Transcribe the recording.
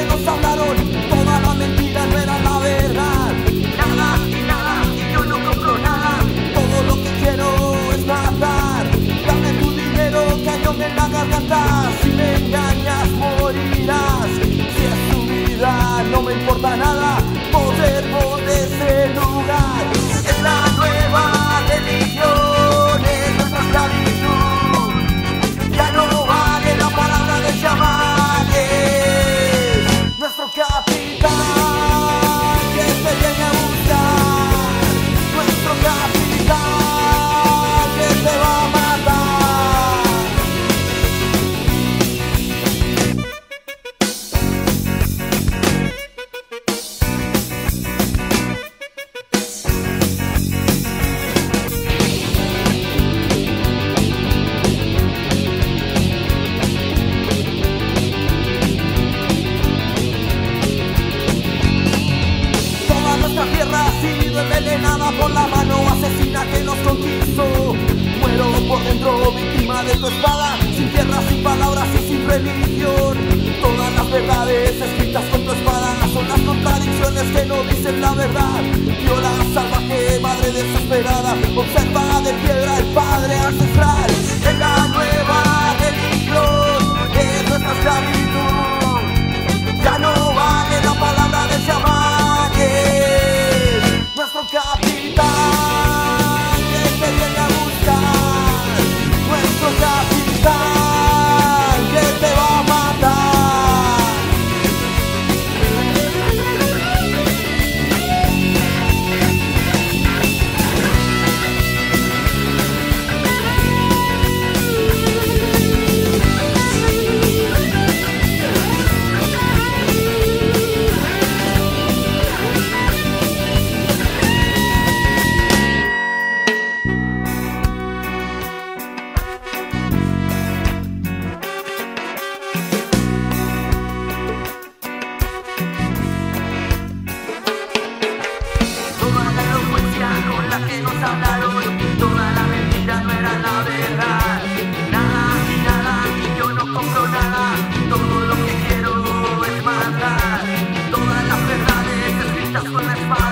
que nos hablaron, toda la mentira no era la verdad. Nada y nada, y yo no compro nada. Todo lo que quiero es matar. Dame tu dinero que hay hombre en la garganta. Si me engañas morirás. Si es tu vida no me importa nada. Podemos de ese lugar. Es la nueva religión, es nuestra esclavitud. Ya no vale la palabra de chamán. Es nuestro capitán que te viene a buscar. Nuestro capitán que te va a matar. Nuestra tierra ha sido envenenada por la mano asesina que nos conquistó. Muero por dentro, víctima de tu espada, sin tierra, sin palabras y sin religión. Todas las verdades escritas con tu espada son las contradicciones que no dicen la verdad. Viola salvaje, madre desesperada, observa de piedra el padre ancestral. Es la nueva religión, es nuestra esclavitud. Ya no vale la palabra del chamán. Nuestro capitán que te viene a buscar. Nuestro capitán que te va a matar. Toda la mentira no era la verdad. Nada y nada, y yo no compro nada. Todo lo que quiero es matar. Todas las verdades escritas con la espada.